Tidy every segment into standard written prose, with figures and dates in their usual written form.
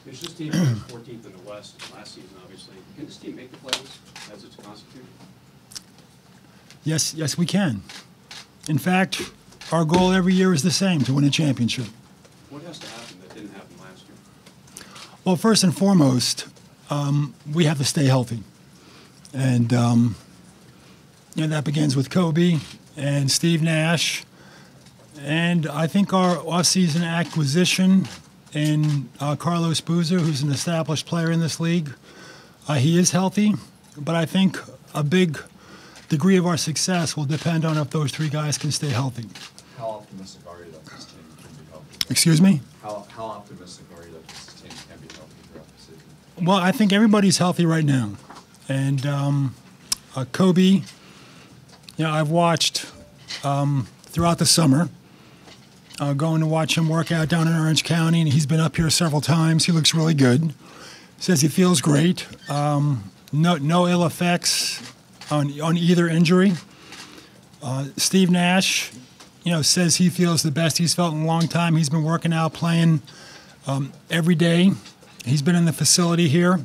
It's this team finished 14th in the West last season, obviously. Can this team make the playoffs as it's constituted? Yes, we can. In fact, our goal every year is the same, to win a championship. What has to happen that didn't happen last year? Well, first and foremost, we have to stay healthy. And that begins with Kobe and Steve Nash. And I think our off-season acquisition in Carlos Boozer, who's an established player in this league, he is healthy. But I think a big degree of our success will depend on if those three guys can stay healthy. How optimistic are you that this team can be healthy? Excuse me? How optimistic are you that this team can be healthy throughout the season? Well, I think everybody's healthy right now. And Kobe, I've watched throughout the summer, going to watch him work out down in Orange County, and he's been up here several times. He looks really good. Says he feels great. No ill effects on either injury. Steve Nash, says he feels the best he's felt in a long time. He's been working out, playing every day. He's been in the facility here.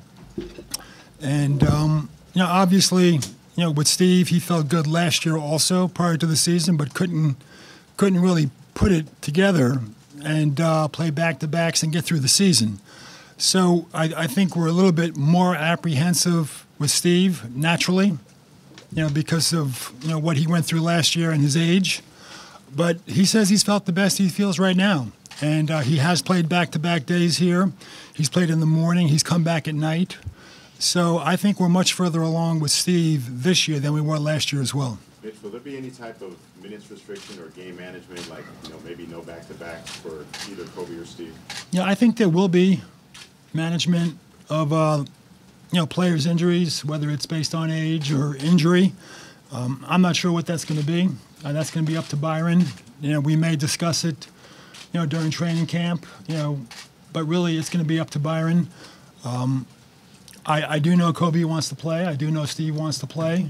And, obviously, with Steve, he felt good last year also prior to the season, but couldn't really put it together and play back-to-backs and get through the season. So I think we're a little bit more apprehensive with Steve, naturally, because of, what he went through last year and his age. But he says he's felt the best he feels right now. And he has played back-to-back days here. He's played in the morning. He's come back at night. So I think we're much further along with Steve this year than we were last year as well. Mitch, will there be any type of minutes restriction or game management, like maybe no back-to-backs for either Kobe or Steve? Yeah, I think there will be management of players' injuries, whether it's based on age or injury. I'm not sure what that's going to be. That's going to be up to Byron. We may discuss it, during training camp. But really it's going to be up to Byron. I do know Kobe wants to play. I do know Steve wants to play.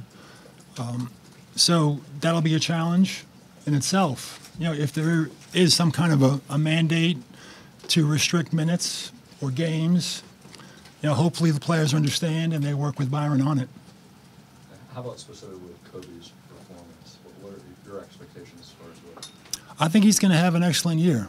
So that'll be a challenge in itself. If there is some kind of a mandate to restrict minutes or games, hopefully the players understand and they work with Byron on it. How about specifically with Kobe's performance? What are your expectations as far as what? I think he's going to have an excellent year.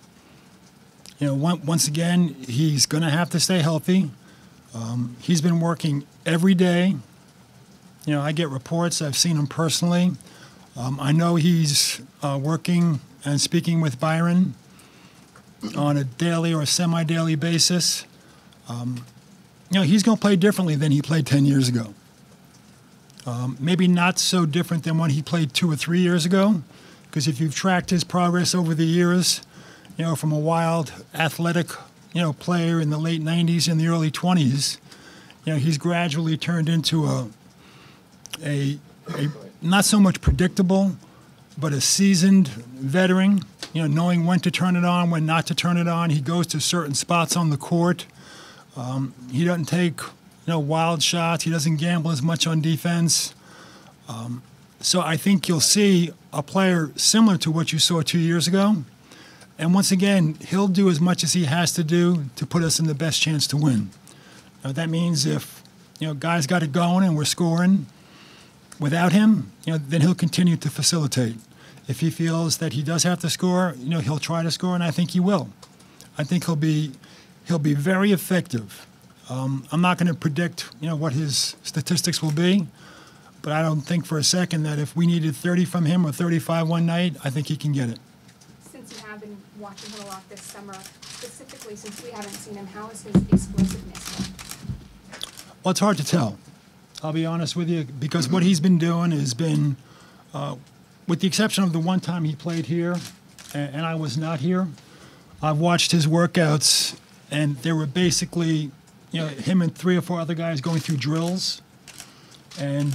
Once again, he's going to have to stay healthy. He's been working every day. I get reports. I've seen him personally. I know he's working and speaking with Byron on a daily or a semi-daily basis. He's going to play differently than he played 10 years ago. Maybe not so different than when he played 2 or 3 years ago, because if you've tracked his progress over the years, from a wild, athletic, player in the late 90s and the early 20s, he's gradually turned into a not so much predictable, but a seasoned veteran, knowing when to turn it on, when not to turn it on. He goes to certain spots on the court. He doesn't take, wild shots. He doesn't gamble as much on defense. So I think you'll see a player similar to what you saw 2 years ago. And once again, he'll do as much as he has to do to put us in the best chance to win. Now, that means if, guys got it going and we're scoring without him, then he'll continue to facilitate. If he feels that he does have to score, he'll try to score, and I think he will. I think he'll be very effective. I'm not going to predict, what his statistics will be, but I don't think for a second that if we needed 30 from him or 35 one night, I think he can get it. Since you have been watching him a lot this summer, specifically since we haven't seen him, how is his explosiveness been? Well, it's hard to tell. I'll be honest with you, because what he's been doing has been, with the exception of the one time he played here, and I was not here, I've watched his workouts, and they were basically, him and 3 or 4 other guys going through drills. And,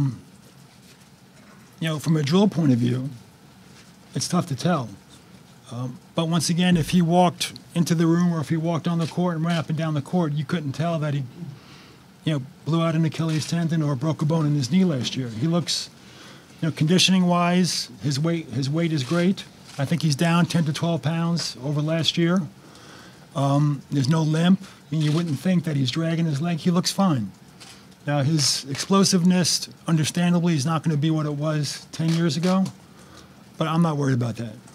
from a drill point of view, it's tough to tell. But once again, if he walked into the room or if he walked on the court and ran up and down the court, you couldn't tell that he, blew out an Achilles tendon or broke a bone in his knee last year. He looks, conditioning-wise, his weight is great. I think he's down 10 to 12 pounds over last year. There's no limp, and you wouldn't think that he's dragging his leg. He looks fine. Now, his explosiveness, understandably, is not going to be what it was 10 years ago, but I'm not worried about that.